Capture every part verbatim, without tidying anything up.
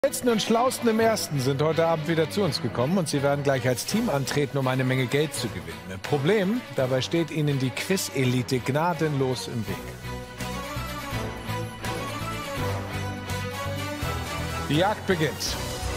Die Schnellsten und Schlausten im Ersten sind heute Abend wieder zu uns gekommen und sie werden gleich als Team antreten, um eine Menge Geld zu gewinnen. Problem, dabei steht ihnen die Quiz-Elite gnadenlos im Weg. Die Jagd beginnt.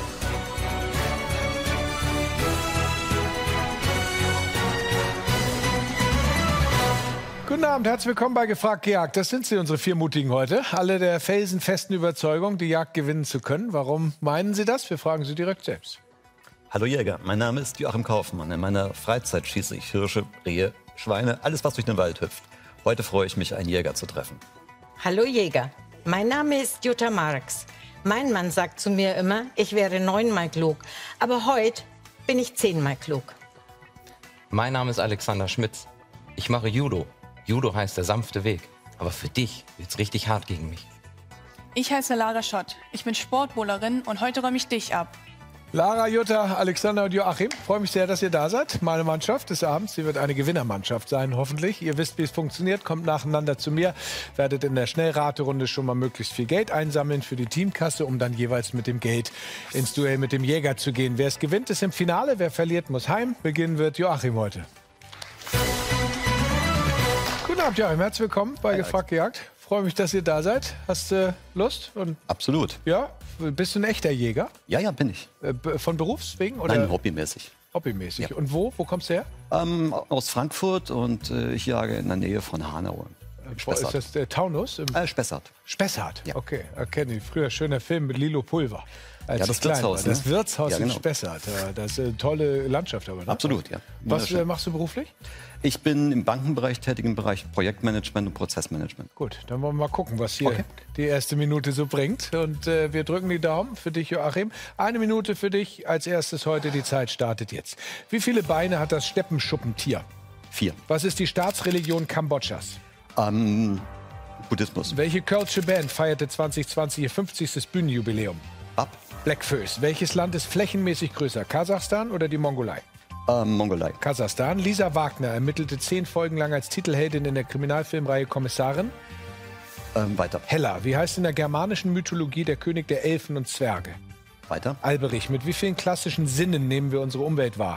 Guten Abend, herzlich willkommen bei Gefragt gejagt. Das sind sie, unsere vier Mutigen heute. Alle der felsenfesten Überzeugung, die Jagd gewinnen zu können. Warum meinen Sie das? Wir fragen Sie direkt selbst. Hallo Jäger, mein Name ist Joachim Kaufmann. In meiner Freizeit schieße ich Hirsche, Rehe, Schweine, alles was durch den Wald hüpft. Heute freue ich mich, einen Jäger zu treffen. Hallo Jäger, mein Name ist Jutta Marx. Mein Mann sagt zu mir immer, ich wäre neunmal klug. Aber heute bin ich zehnmal klug. Mein Name ist Alexander Schmitz. Ich mache Judo. Judo heißt der sanfte Weg. Aber für dich wird's richtig hart gegen mich. Ich heiße Lara Schott. Ich bin Sportbowlerin und heute räume ich dich ab. Lara, Jutta, Alexander und Joachim, freue mich sehr, dass ihr da seid. Meine Mannschaft des Abends, sie wird eine Gewinnermannschaft sein, hoffentlich. Ihr wisst, wie es funktioniert, kommt nacheinander zu mir, werdet in der Schnellraterunde schon mal möglichst viel Geld einsammeln für die Teamkasse, um dann jeweils mit dem Geld ins Duell mit dem Jäger zu gehen. Wer es gewinnt, ist im Finale, wer verliert, muss heim. Beginnen wird Joachim heute. Guten Abend, Joachim, herzlich willkommen bei Gefragt gejagt. Freue mich, dass ihr da seid. Hast du äh, Lust? Und Absolut. ja, bist du ein echter Jäger? Ja, ja, bin ich. Äh, von Berufswegen oder Nein, hobbymäßig. hobbymäßig? Ja. Und wo? Wo kommst du her? Ähm, aus Frankfurt und äh, ich jage in der Nähe von Hanau. Wo ist das der Taunus? Im Äh, Spessart. Spessart? Ja. Okay, erkenne ich. Früher schöner Film mit Lilo Pulver. Als Ja, das ich klein Wirtshaus, war. ne? Das Wirtshaus Ja, in genau. Spessart. Ja, das ist eine tolle Landschaft. Aber, ne? Absolut, ja. Was Wunderschön. äh, machst du beruflich? Ich bin im Bankenbereich tätig, im Bereich Projektmanagement und Prozessmanagement. Gut, dann wollen wir mal gucken, was hier Okay. die erste Minute so bringt. Und äh, wir drücken die Daumen für dich, Joachim. Eine Minute für dich als erstes heute. Die Zeit startet jetzt. Wie viele Beine hat das Steppenschuppentier? Vier. Was ist die Staatsreligion Kambodschas? Ähm, Buddhismus. Welche kölsche Band feierte zwanzig zwanzig ihr fünfzigstes Bühnenjubiläum? Ab. Blackfoes. Welches Land ist flächenmäßig größer? Kasachstan oder die Mongolei? Ähm, Mongolei. Kasachstan. Lisa Wagner ermittelte zehn Folgen lang als Titelheldin in der Kriminalfilmreihe Kommissarin. Ähm, weiter. Hella. Wie heißt in der germanischen Mythologie der König der Elfen und Zwerge? Weiter. Alberich. Mit wie vielen klassischen Sinnen nehmen wir unsere Umwelt wahr?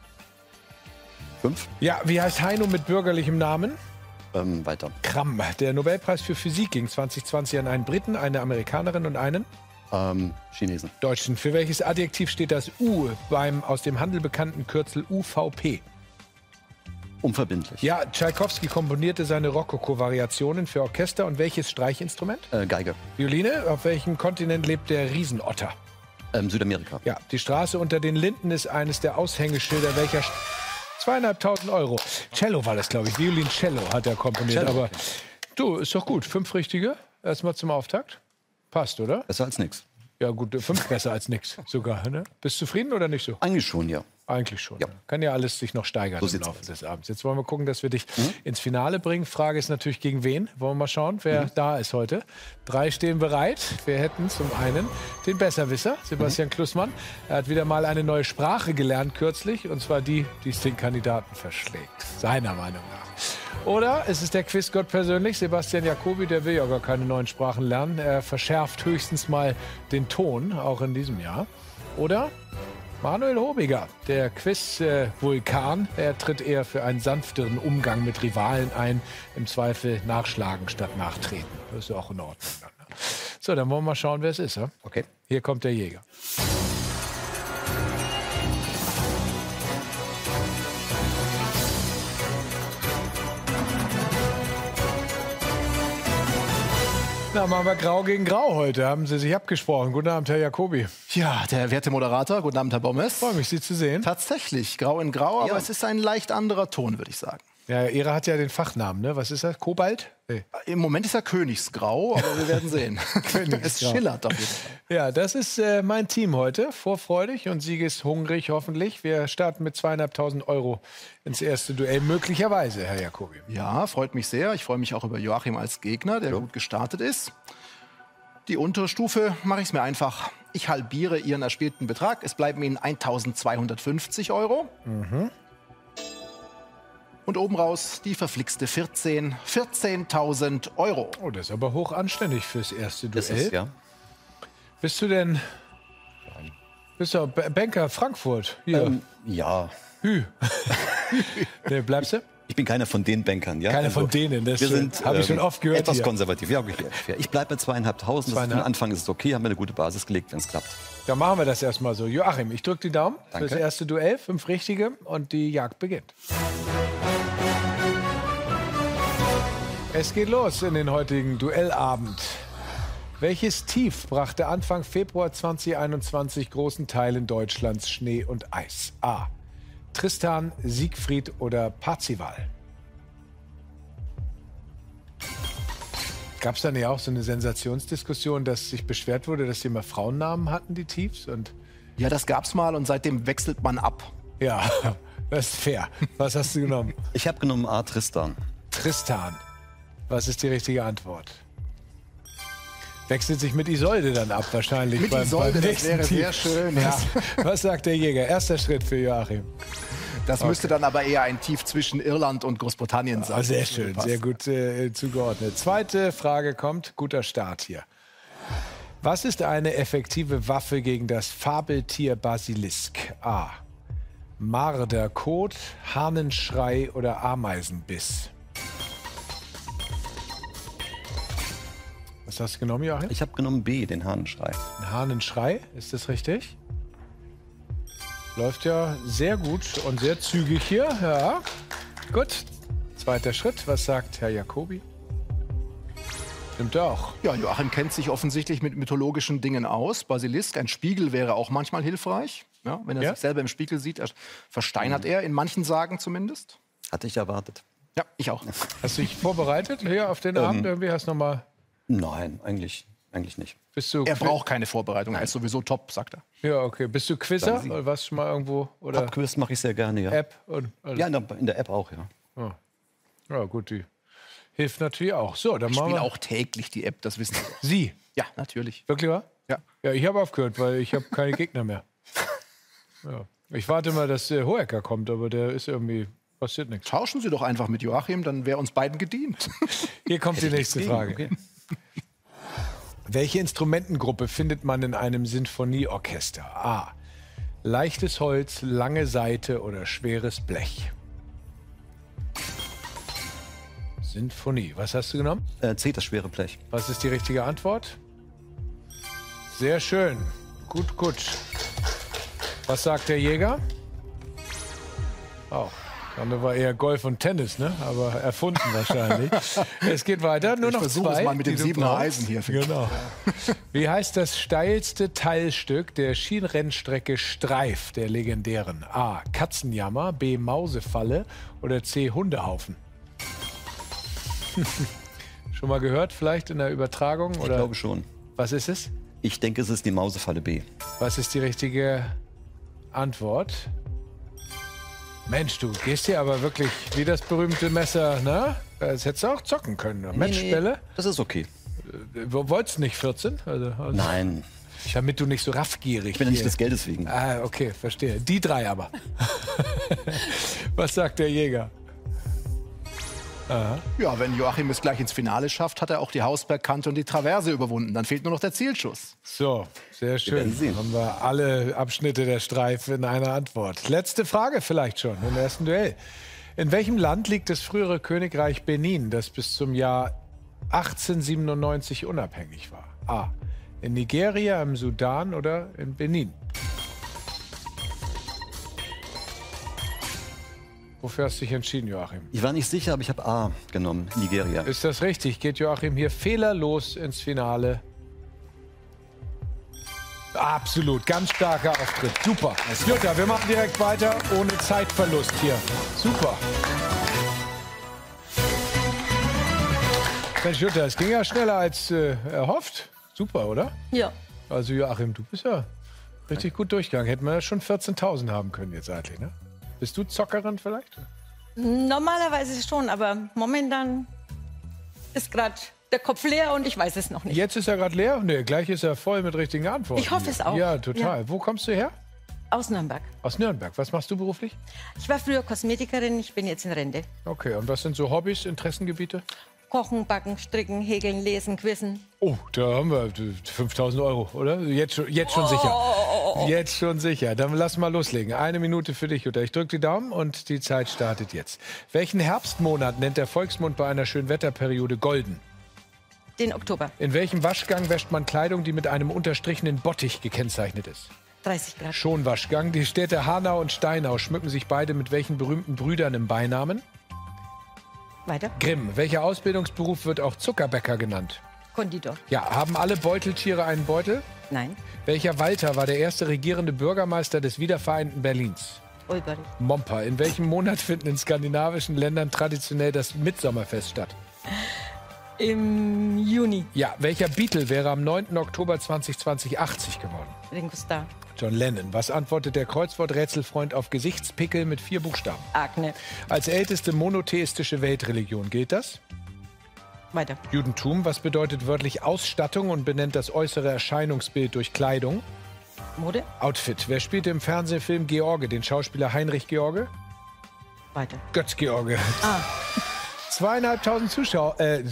Fünf. Ja, wie heißt Heino mit bürgerlichem Namen? Ähm, weiter. Kramm. Der Nobelpreis für Physik ging zwanzig zwanzig an einen Briten, eine Amerikanerin und einen Ähm, Chinesen. Deutschen. Für welches Adjektiv steht das U beim aus dem Handel bekannten Kürzel U V P? Unverbindlich. Ja, Tschaikowski komponierte seine Rokoko-Variationen für Orchester und welches Streichinstrument? Äh, Geige. Violine. Auf welchem Kontinent lebt der Riesenotter? Ähm, Südamerika. Ja, die Straße unter den Linden ist eines der Aushängeschilder welcher St zweieinhalbtausend Euro. Cello war das, glaube ich. Violin-Cello hat er komponiert. Cello, aber okay. du, ist doch gut. Fünf richtige. Erstmal zum Auftakt. Passt, oder? Besser als nix. Ja gut, fünf besser als nix sogar. Ne? Bist du zufrieden oder nicht so? Eigentlich schon, ja. Eigentlich schon. Ja. Ne? Kann ja alles sich noch steigern So im sieht's Laufe aus. des Abends. Jetzt wollen wir gucken, dass wir dich ins Finale bringen. Frage ist natürlich, gegen wen? Wollen wir mal schauen, wer da ist heute. Drei stehen bereit. Wir hätten zum einen den Besserwisser, Sebastian Klussmann. Er hat wieder mal eine neue Sprache gelernt kürzlich. Und zwar die, die es den Kandidaten verschlägt. Seiner Meinung nach. Oder es ist der Quizgott persönlich, Sebastian Jacobi, der will ja gar keine neuen Sprachen lernen. Er verschärft höchstens mal den Ton, auch in diesem Jahr. Oder Manuel Hobiger, der Quiz-Vulkan. Er tritt eher für einen sanfteren Umgang mit Rivalen ein. Im Zweifel nachschlagen statt nachtreten. Das ist ja auch in Ordnung. Dann, ne? So, dann wollen wir mal schauen, wer es ist. Ja? Okay. Hier kommt der Jäger. Na, machen wir Grau gegen Grau heute. Haben Sie sich abgesprochen. Guten Abend, Herr Jacobi. Ja, der werte Moderator. Guten Abend, Herr Bommes. Freue mich, Sie zu sehen. Tatsächlich, grau in grau, aber Ja. es ist ein leicht anderer Ton, würde ich sagen. Ja, Ihre hat ja den Fachnamen, ne? Was ist das? Kobalt? Nee. Im Moment ist er Königsgrau, aber wir werden sehen. Königsgrau. Es schillert auf jeden Fall. Ja, das ist äh, mein Team heute. Vorfreudig und siegeshungrig hoffentlich. Wir starten mit zweieinhalbtausend Euro ins erste Duell. Möglicherweise, Herr Jacobi. Ja, freut mich sehr. Ich freue mich auch über Joachim als Gegner, der gut gestartet ist. Die untere Stufe mache ich es mir einfach. Ich halbiere Ihren erspielten Betrag. Es bleiben Ihnen eintausendzweihundertfünfzig Euro. Mhm. Und oben raus die verflixte vierzehn. vierzehntausend Euro. Oh, das ist aber hoch anständig fürs erste Duell. Ist es, ja. Bist du denn Bist du B- Banker Frankfurt? Hier. Ähm, ja. Hü. Nee, bleibst du? Ich bin keiner von den Bankern, ja. Keiner von denen, das wir sind, habe ich schon ähm, oft gehört Etwas hier. konservativ. Ja, okay. Ich bleibe bei zweieinhalbtausend. Das ist, am Anfang ist es okay, haben wir eine gute Basis gelegt, wenn es klappt. Dann machen wir das erstmal so. Joachim, ich drücke die Daumen Danke. für das erste Duell. Fünf richtige und die Jagd beginnt. Es geht los in den heutigen Duellabend. Welches Tief brachte Anfang Februar zweitausendeinundzwanzig großen Teilen Deutschlands Schnee und Eis? A. Tristan, Siegfried oder Parzival? Gab es dann ja auch so eine Sensationsdiskussion, dass sich beschwert wurde, dass die immer Frauennamen hatten, die Tiefs? Und Ja, das gab's mal und seitdem wechselt man ab. ja, das ist fair. Was hast du genommen? Ich habe genommen A. Tristan. Tristan. Was ist die richtige Antwort? Wechselt sich mit Isolde dann ab wahrscheinlich. Mit beim, Isolde, beim das nächsten wäre Tief. sehr schön, ja. Was, was sagt der Jäger? Erster Schritt für Joachim. Das müsste dann aber eher ein Tief zwischen Irland und Großbritannien sein. Ah, sehr Das würde schön, passen. sehr gut äh, zugeordnet. Zweite Frage kommt, guter Start hier. Was ist eine effektive Waffe gegen das Fabeltier Basilisk? A. Marderkot, Hahnenschrei oder Ameisenbiss? Was hast du genommen, Joachim? Ich habe genommen B, den Hahnenschrei. Ein Hahnenschrei, ist das richtig? Läuft ja sehr gut und sehr zügig hier. Ja, gut. Zweiter Schritt, was sagt Herr Jacobi? Stimmt auch. Ja, Joachim kennt sich offensichtlich mit mythologischen Dingen aus. Basilisk, ein Spiegel wäre auch manchmal hilfreich. Ja, wenn er Ja. sich selber im Spiegel sieht, er versteinert er, in manchen Sagen zumindest. Hatte ich erwartet. Ja, ich auch. Hast du dich vorbereitet hier auf den Abend? Irgendwie hast du noch mal, Nein, eigentlich, eigentlich nicht. bist du Er braucht keine Vorbereitung, er ist sowieso top, sagt er. Ja, okay. Bist du Quizzer? Sagen Sie. Oder warst du schon mal irgendwo? Oder Abquiz mache ich sehr gerne, ja. App? Und, Ja, in der, in der App auch, ja. ja. Ja, gut, die hilft natürlich auch. So, dann Ich machen spiele wir auch täglich die App, das wissen Sie. doch. Sie. Ja, natürlich. Wirklich wahr? Ja. Ja, ich habe aufgehört, weil ich habe keine Gegner mehr. Ja. Ich warte mal, dass der Hohecker kommt, aber der ist irgendwie, passiert nichts. Tauschen Sie doch einfach mit Joachim, dann wäre uns beiden gedient. Hier kommt die nächste Frage. Okay. Welche Instrumentengruppe findet man in einem Sinfonieorchester? A. Leichtes Holz, lange Saite oder schweres Blech? Sinfonie. Was hast du genommen? Äh, C, das schwere Blech. Was ist die richtige Antwort? Sehr schön. Gut, gut. Was sagt der Jäger? Auch. Dann war eher Golf und Tennis, ne? Aber erfunden wahrscheinlich. Es geht weiter. Nur Ich noch versuche es zwei. mal mit dem die du Siebener brauchst. Eisen hier. Genau. Wie heißt das steilste Teilstück der Schienenrennstrecke Streif, der legendären? A. Katzenjammer, B. Mausefalle oder C. Hundehaufen? Schon mal gehört, vielleicht in der Übertragung? Ich Oder glaube schon. was ist es? Ich denke, es ist die Mausefalle B. Was ist die richtige Antwort? Mensch, du gehst hier aber wirklich wie das berühmte Messer, ne? Das hättest du auch zocken können. Matchbälle? Das ist okay. Du wolltest nicht vierzehn? Also, also, Nein, damit du nicht so raffgierig ich bin ja nicht hier- des Geldes wegen. Ah, okay, verstehe. Die drei aber. Was sagt der Jäger? Ja, wenn Joachim es gleich ins Finale schafft, hat er auch die Hausbergkante und die Traverse überwunden. Dann fehlt nur noch der Zielschuss. So, sehr schön. werden sehen. Haben wir alle Abschnitte der Streife in einer Antwort. Letzte Frage vielleicht schon im ersten Duell. In welchem Land liegt das frühere Königreich Benin, das bis zum Jahr achtzehnhundertsiebenundneunzig unabhängig war? A. In Nigeria, im Sudan oder in Benin? Wofür hast du dich entschieden, Joachim? Ich war nicht sicher, aber ich habe A genommen, Nigeria. Ist das richtig? Geht Joachim hier fehlerlos ins Finale? Absolut, ganz starker Auftritt. Super. Jutta, wir machen direkt weiter, ohne Zeitverlust hier. Super. Mensch, Jutta, es ging ja schneller als äh, erhofft. Super, oder? Ja. Also Joachim, du bist ja richtig gut durchgegangen. Hätten wir ja schon vierzehntausend haben können jetzt eigentlich, ne? Bist du Zockerin vielleicht? Normalerweise schon, aber momentan ist gerade der Kopf leer und ich weiß es noch nicht. Jetzt ist er gerade leer? Nee, gleich ist er voll mit richtigen Antworten. Ich hoffe es auch. Ja, total. Wo kommst du her? Aus Nürnberg. Aus Nürnberg. Was machst du beruflich? Ich war früher Kosmetikerin, ich bin jetzt in Rente. Okay, und was sind so Hobbys, Interessengebiete? Kochen, backen, stricken, häkeln, lesen, quizzen. Oh, da haben wir fünftausend Euro, oder? Jetzt schon, jetzt schon sicher. oh, oh. Jetzt schon sicher. Dann lass mal loslegen. Eine Minute für dich, Jutta. Ich drücke die Daumen und die Zeit startet jetzt. Welchen Herbstmonat nennt der Volksmund bei einer Schönwetterperiode golden? Den Oktober. In welchem Waschgang wäscht man Kleidung, die mit einem unterstrichenen Bottich gekennzeichnet ist? dreißig Grad. Schonwaschgang. Die Städte Hanau und Steinau schmücken sich beide mit welchen berühmten Brüdern im Beinamen? Weiter. Grimm. Welcher Ausbildungsberuf wird auch Zuckerbäcker genannt? Konditor. Ja, haben alle Beuteltiere einen Beutel? Nein. Welcher Walter war der erste regierende Bürgermeister des wiedervereinten Berlins? Olberich. Momper. In welchem Monat finden in skandinavischen Ländern traditionell das Mitsommerfest statt? Im Juni. Ja, welcher Beatle wäre am neunten Oktober zweitausendzwanzig achtzig geworden? Ringo Starr. John Lennon. Was antwortet der Kreuzworträtselfreund auf Gesichtspickel mit vier Buchstaben? Agne. Als älteste monotheistische Weltreligion gilt das? Weiter. Judentum. Was bedeutet wörtlich Ausstattung und benennt das äußere Erscheinungsbild durch Kleidung? Mode. Outfit. Wer spielte im Fernsehfilm George den Schauspieler Heinrich George? Weiter. Götz George. Ah. Zweieinhalbtausend Zuschauer, äh,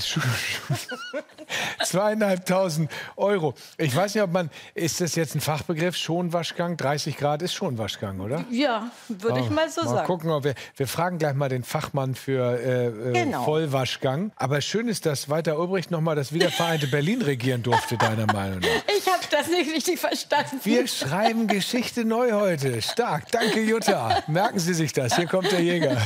zweieinhalbtausend Euro. Ich weiß nicht, ob man, ist das jetzt ein Fachbegriff? Schonwaschgang? dreißig Grad ist Schonwaschgang, oder? Ja, würde ich mal so mal sagen. Gucken, ob wir, wir fragen gleich mal den Fachmann für äh, Genau. Vollwaschgang. Aber schön ist, dass Walter Ulbricht noch mal das wiedervereinte Berlin regieren durfte, deiner Meinung nach. Ich habe das nicht richtig verstanden. Wir schreiben Geschichte neu heute. Stark. Danke, Jutta. Merken Sie sich das. Hier kommt der Jäger.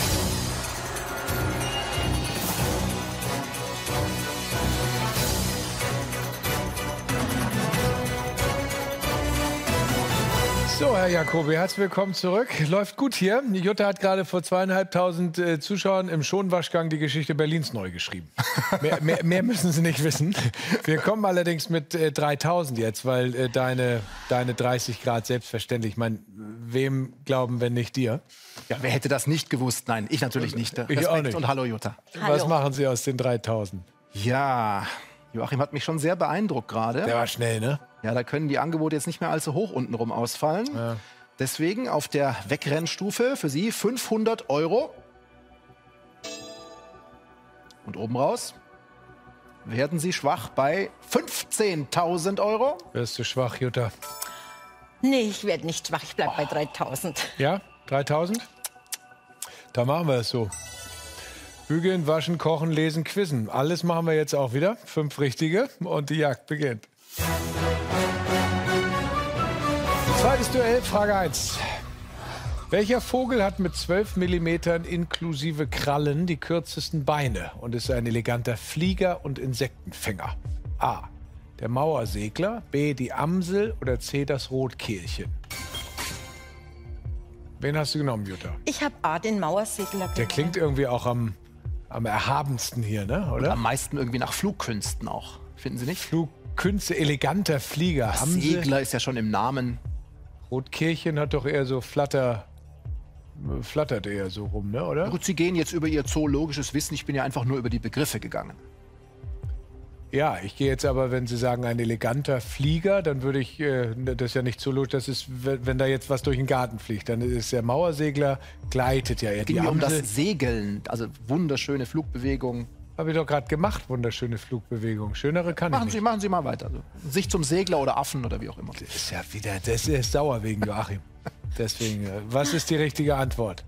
So, Herr Jacobi, herzlich willkommen zurück. Läuft gut hier. Jutta hat gerade vor zweieinhalbtausend äh, Zuschauern im Schonwaschgang die Geschichte Berlins neu geschrieben. mehr, mehr, mehr müssen Sie nicht wissen. Wir kommen allerdings mit äh, dreitausend jetzt, weil äh, deine, deine dreißig Grad selbstverständlich. Ich meine, wem glauben, wenn nicht dir? Ja, wer hätte das nicht gewusst? Nein, ich natürlich nicht. Ich Respekt auch nicht. Und hallo Jutta. Hallo. Was machen Sie aus den dreitausend? Ja, Joachim hat mich schon sehr beeindruckt gerade. Der war schnell, ne? Ja, da können die Angebote jetzt nicht mehr allzu hoch untenrum ausfallen. Ja. Deswegen auf der Wegrennstufe für Sie fünfhundert Euro. Und oben raus werden Sie schwach bei fünfzehntausend Euro. Wirst du schwach, Jutta? Nee, ich werde nicht schwach. Ich bleib bei dreitausend. Ja? dreitausend? Da machen wir es so. Bügeln, waschen, kochen, lesen, quizzen. Alles machen wir jetzt auch wieder. Fünf richtige und die Jagd beginnt. Zweites Duell, Frage eins. Welcher Vogel hat mit zwölf Millimetern inklusive Krallen die kürzesten Beine und ist ein eleganter Flieger und Insektenfänger? A. Der Mauersegler, B. die Amsel oder C. das Rotkehlchen? Wen hast du genommen, Jutta? Ich habe A, den Mauersegler. Der klingt irgendwie auch am, am erhabensten hier, ne? Und Oder? am meisten irgendwie nach Flugkünsten auch. Finden Sie nicht? Flugkünste, eleganter Flieger. Amsel. Segler ist ja schon im Namen. Rotkehlchen hat doch eher so Flatter, flattert eher so rum, ne? Oder? Gut, Sie gehen jetzt über Ihr zoologisches Wissen. Ich bin ja einfach nur über die Begriffe gegangen. Ja, ich gehe jetzt aber, wenn Sie sagen, ein eleganter Flieger, dann würde ich, äh, das ist ja nicht zoologisch, das ist, wenn wenn da jetzt was durch den Garten fliegt, dann ist der Mauersegler, gleitet ja eher. Es Die ging mir um Amsel, das Segeln, also wunderschöne Flugbewegung. habe ich doch gerade gemacht, wunderschöne Flugbewegung. Schönere kann Machen ich Sie, nicht. machen Sie mal weiter. Also, sich zum Segler oder Affen oder wie auch immer. Das ist ja wieder, das ist sauer wegen Joachim. Deswegen, äh, was ist die richtige Antwort?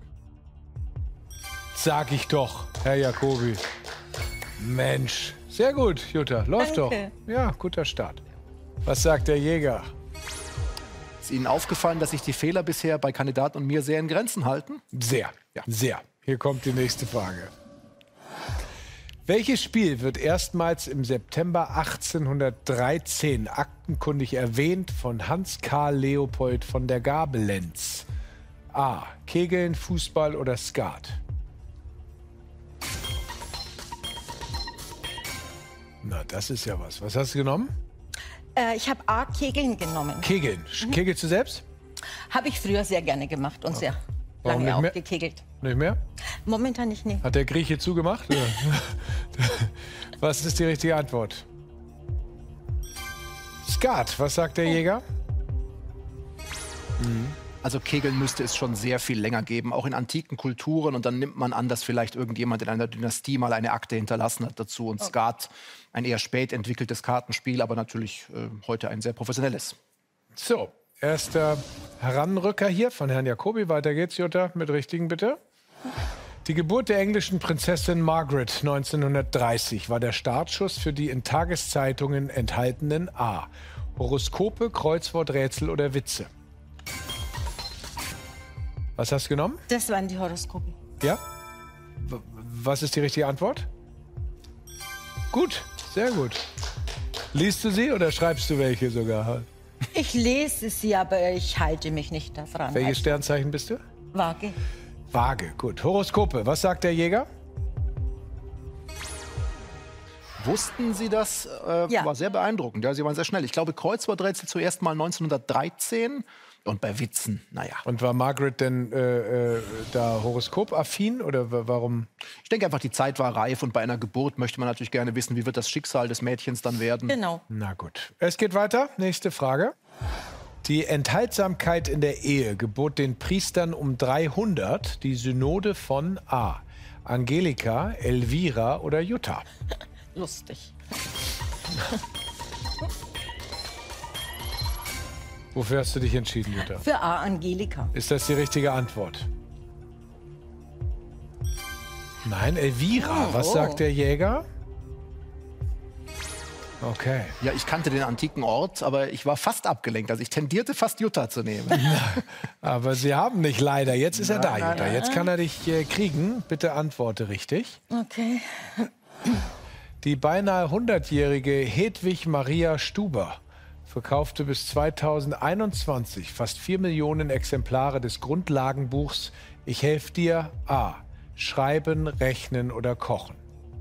Sag ich doch, Herr Jacobi. Mensch, sehr gut, Jutta, läuft Danke. doch. Ja, guter Start. Was sagt der Jäger? Ist Ihnen aufgefallen, dass sich die Fehler bisher bei Kandidaten und mir sehr in Grenzen halten? Sehr, sehr. Hier kommt die nächste Frage. Welches Spiel wird erstmals im September achtzehnhundertdreizehn aktenkundig erwähnt von Hans Karl Leopold von der Gabelentz? A. Kegeln, Fußball oder Skat? Na, das ist ja was. Was hast du genommen? Äh, ich habe A, Kegeln genommen. Kegeln. Kegelst du selbst? Habe ich früher sehr gerne gemacht und sehr Warum lange nicht auch mehr? gekegelt. Nicht mehr? Momentan nicht, nee. Hat der Grieche zugemacht? Oder? Was ist die richtige Antwort? Skat. Was sagt der Jäger? Also Kegeln müsste es schon sehr viel länger geben, auch in antiken Kulturen. Und dann nimmt man an, dass vielleicht irgendjemand in einer Dynastie mal eine Akte hinterlassen hat dazu. Und Skat, ein eher spät entwickeltes Kartenspiel, aber natürlich äh, heute ein sehr professionelles. So, Erster Heranrücker hier von Herrn Jacobi. Weiter geht's, Jutta, mit richtigen bitte. Die Geburt der englischen Prinzessin Margaret neunzehnhundertdreißig war der Startschuss für die in Tageszeitungen enthaltenen A. Horoskope, Kreuzworträtsel oder Witze. Was hast du genommen? Das waren die Horoskope. Ja? W- Was ist die richtige Antwort? Gut, sehr gut. Liest du sie oder schreibst du welche sogar? Ich lese sie, aber ich halte mich nicht daran. Welches Also, Sternzeichen bist du? Waage. Waage, gut. Horoskope, was sagt der Jäger? Wussten Sie das? Äh, Ja. War sehr beeindruckend. Ja, Sie waren sehr schnell. Ich glaube, Kreuzworträtsel zuerst mal neunzehnhundertdreizehn. Und bei Witzen, naja. Und war Margaret denn äh, äh, da horoskopaffin oder wa- warum? Ich denke einfach, die Zeit war reif. Und bei einer Geburt möchte man natürlich gerne wissen, wie wird das Schicksal des Mädchens dann werden. Genau. Na gut. Es geht weiter. Nächste Frage. Die Enthaltsamkeit in der Ehe gebot den Priestern um dreihundert die Synode von A. Angelika, Elvira oder Jutta. Lustig. Wofür hast du dich entschieden, Jutta? Für A. Angelika. Ist das die richtige Antwort? Nein, Elvira. Was Oh. sagt der Jäger? Okay. Ja, ich kannte den antiken Ort, aber ich war fast abgelenkt. Also ich tendierte fast Jutta zu nehmen. Aber Sie haben nicht leider. Jetzt ist er da, nein, Jutta. Jetzt kann er dich äh, kriegen. Bitte antworte richtig. Okay. Die beinahe hundertjährige Hedwig Maria Stuber verkaufte bis zweitausendeinundzwanzig fast vier Millionen Exemplare des Grundlagenbuchs Ich helfe dir A. Schreiben, Rechnen oder Kochen.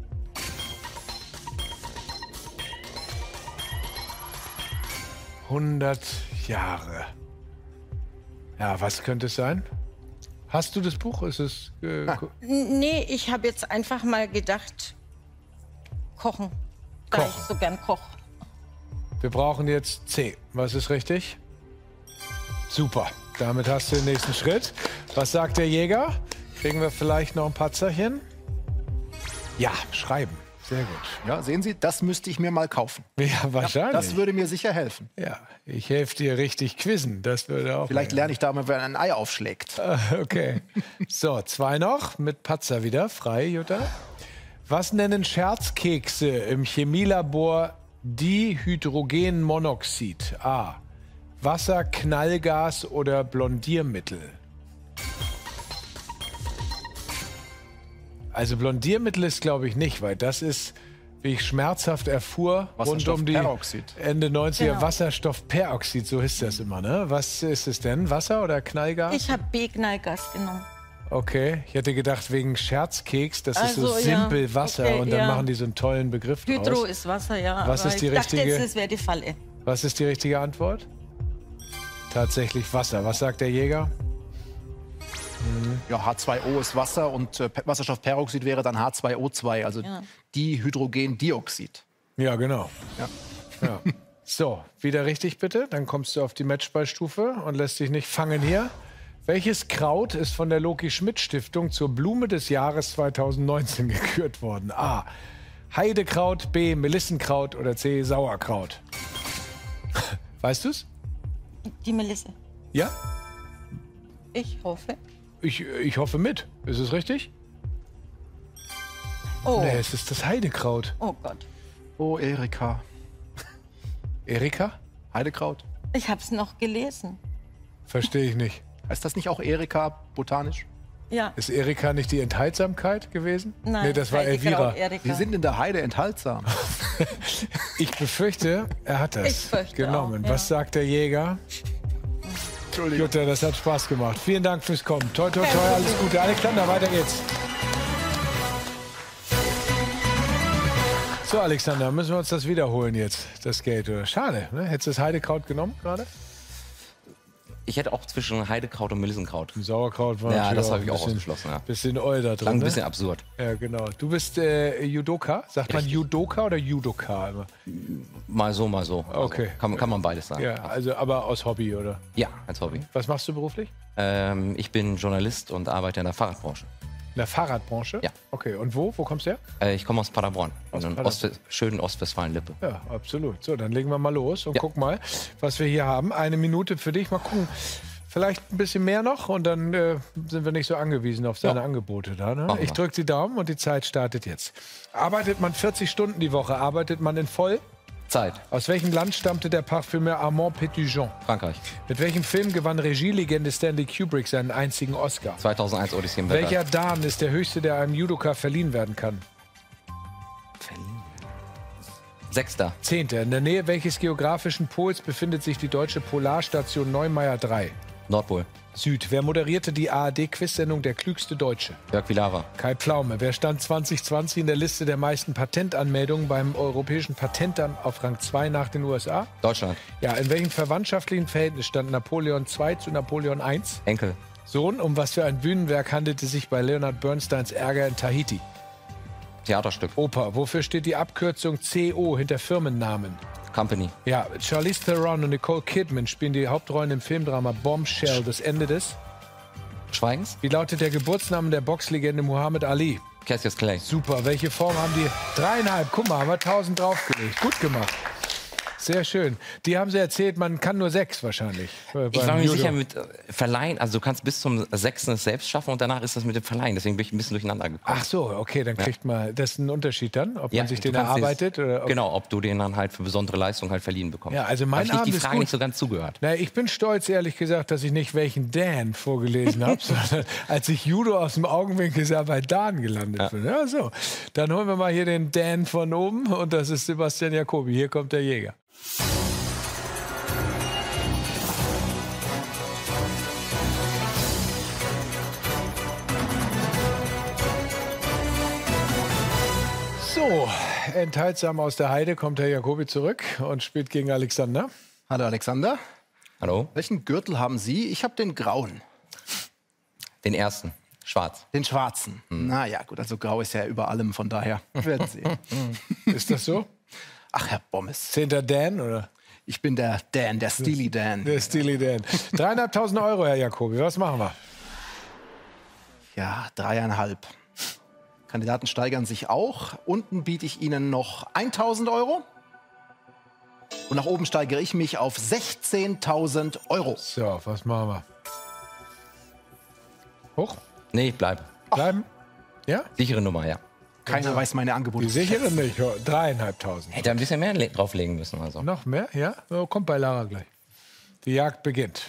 hundert Jahre. Ja, was könnte es sein? Hast du das Buch? Ist es äh, ko- N- Nee, ich habe jetzt einfach mal gedacht, kochen. Da Kochen. ich so gern koche. Wir brauchen jetzt C. Was ist richtig? Super. Damit hast du den nächsten Schritt. Was sagt der Jäger? Kriegen wir vielleicht noch ein Patzerchen? Ja, schreiben. Sehr gut. Ja, sehen Sie, das müsste ich mir mal kaufen. Ja, wahrscheinlich. Das würde mir sicher helfen. ja, ich helfe dir richtig quizzen. Das würde auch. Vielleicht lerne ich da mal, wenn ein Ei aufschlägt. Okay. So, zwei noch mit Patzer wieder. Frei, Jutta. Was nennen Scherzkekse im Chemielabor Dihydrogenmonoxid? A. Wasser, Knallgas oder Blondiermittel? Also Blondiermittel ist, glaube ich, nicht, weil das ist, wie ich schmerzhaft erfuhr, rund um die Wasserstoffperoxid. Ende neunziger Genau. Wasserstoffperoxid, so ist das immer, ne? Was ist es denn? Wasser oder Knallgas? Ich habe B-Knallgas genommen. Okay, ich hätte gedacht wegen Scherzkeks, das ist so Also, ja. simpel Wasser Okay, und dann ja. machen die so einen tollen Begriff Hydro draus. ist Wasser, ja. Was aber ist die ich dachte richtige- jetzt, das wäre die Falle. Was ist die richtige Antwort? Tatsächlich Wasser. Was sagt der Jäger? Ja, H zwei O ist Wasser und äh, Pe- Wasserstoffperoxid wäre dann H zwei O zwei, also Ja. Dihydrogendioxid. Ja, genau. Ja. Ja. So, wieder richtig bitte. Dann kommst du auf die Matchballstufe und lässt dich nicht fangen hier. Welches Kraut ist von der Loki-Schmidt-Stiftung zur Blume des Jahres zweitausendneunzehn gekürt worden? A. Heidekraut, B. Melissenkraut oder C. Sauerkraut? Weißt du's? Die Melisse. Ja? Ich hoffe. Ich, ich hoffe mit. Ist es richtig? Oh, Nee, es ist das Heidekraut. oh Gott. Oh, Erika. Erika? Heidekraut. Ich habe es noch gelesen. Verstehe ich nicht. Heißt das nicht auch Erika botanisch? Ja. Ist Erika nicht die Enthaltsamkeit gewesen? Nein, Nee, das war Heidekraut, Elvira. Erika. Sie sind in der Heide enthaltsam. Ich befürchte, er hat das Ich fürchte genommen. auch, ja. Was sagt der Jäger? Entschuldigung. Jutta, das hat Spaß gemacht. Vielen Dank fürs Kommen. Toi, toi, toi, alles Gute. Alexander, weiter geht's. So, Alexander, müssen wir uns das wiederholen jetzt, das Geld, oder? Schade, ne? Hättest du das Heidekraut genommen gerade? Ich hätte auch zwischen Heidekraut und Melissenkraut. Sauerkraut war Ja, natürlich das auch habe ich ein auch bisschen, ausgeschlossen. Ja. bisschen Oil da drin. Klang ein Ne? bisschen absurd. Ja, genau. Du bist äh, Judoka. Sagt man Richtig. Judoka oder Judoka immer? Mal so, mal so. Also, Okay. kann, man- kann man beides sagen. Ja, also aber aus Hobby, oder? Ja, als Hobby. Was machst du beruflich? Ähm, ich bin Journalist und arbeite in der Fahrradbranche. In der Fahrradbranche? Ja. Okay, und wo? Wo kommst du her? Äh, ich komme aus Paderborn, aus Paderborn. Ostwe schönen Ostwestfalen-Lippe. Ja, absolut. So, dann legen wir mal los und Ja. guck mal, was wir hier haben. Eine Minute für dich. Mal gucken, vielleicht ein bisschen mehr noch und dann äh, sind wir nicht so angewiesen auf seine Ja. Angebote da. Ne? Machen wir. Ich drücke die Daumen und die Zeit startet jetzt. Arbeitet man vierzig Stunden die Woche? Arbeitet man in voll? Zeit. Aus welchem Land stammte der Parfümeur Armand Petitjean? Frankreich. Mit welchem Film gewann Regielegende Stanley Kubrick seinen einzigen Oscar? zweitausendeins Odyssee im Weltall. Welcher Dan ist der höchste, der einem Judoka verliehen werden kann? Sechster. Zehnter. In der Nähe welches geografischen Pols befindet sich die deutsche Polarstation Neumeier drei? Nordpol. Süd. Wer moderierte die A R D-Quiz-Sendung Der klügste Deutsche? Jörg Pilawa. Kai Pflaume. Wer stand zwanzig zwanzig in der Liste der meisten Patentanmeldungen beim Europäischen Patentamt auf Rang zwei nach den U S A? Deutschland. Ja, in welchem verwandtschaftlichen Verhältnis stand Napoleon der Zweite zu Napoleon der Erste? Enkel. Sohn, um was für ein Bühnenwerk handelte es sich bei Leonard Bernsteins Ärger in Tahiti? Theaterstück. Oper. Wofür steht die Abkürzung C O hinter Firmennamen? Company. Ja, Charlize Theron und Nicole Kidman spielen die Hauptrollen im Filmdrama Bombshell, das Ende des... Schweigens. Wie lautet der Geburtsname der Boxlegende Muhammad Ali? Cassius Clay. Super. Welche Form haben die? Dreieinhalb. Guck mal, haben wir tausend draufgelegt. Gut gemacht. Sehr schön. Die haben sie erzählt, man kann nur sechs wahrscheinlich. äh, Ich beim war mir nicht Judo. sicher mit äh, Verleihen. Also du kannst bis zum sechsten es selbst schaffen und danach ist das mit dem Verleihen. Deswegen bin ich ein bisschen durcheinander gekommen. Ach so, okay, dann kriegt man, das ist ein Unterschied dann, ob man sich du den kannst erarbeitet? dieses- Oder ob, Genau, ob du den dann halt für besondere Leistung halt verliehen bekommst. Ja, also mein Hab ich nicht Abend die ist Frage gut. nicht so ganz zugehört. Na, ich bin stolz, ehrlich gesagt, dass ich nicht welchen Dan vorgelesen habe, sondern als ich Judo aus dem Augenwinkel sah, bei Dan gelandet Ja. bin. Ja, so. Dann holen wir mal hier den Dan von oben und das ist Sebastian Jacobi. Hier kommt der Jäger. So, enthaltsam aus der Heide kommt Herr Jacobi zurück und spielt gegen Alexander. Hallo Alexander. Hallo? Welchen Gürtel haben Sie? Ich habe den grauen. Den ersten. Schwarz. Den schwarzen. Hm. Na ja, gut, also grau ist ja über allem, von daher. Wir werden sehen. Ist das so? Ach, Herr Bommes. Zehnter Dan, oder? Ich bin der Dan, der Steely Dan. Der Steely Dan. Dreieinhalbtausend Euro, Herr Jacobi. Was machen wir? Ja, dreieinhalb. Kandidaten steigern sich auch. Unten biete ich Ihnen noch eintausend Euro. Und nach oben steigere ich mich auf sechzehntausend Euro. So, was machen wir? Hoch? Nee, ich bleibe. Bleiben? Ja? Sichere Nummer, ja. Keiner weiß meine Angebote. Die sichere nicht. Dreieinhalbtausend. Hätte ein bisschen mehr le- drauflegen müssen. Also. Noch mehr? Ja? So, kommt bei Lara gleich. Die Jagd beginnt.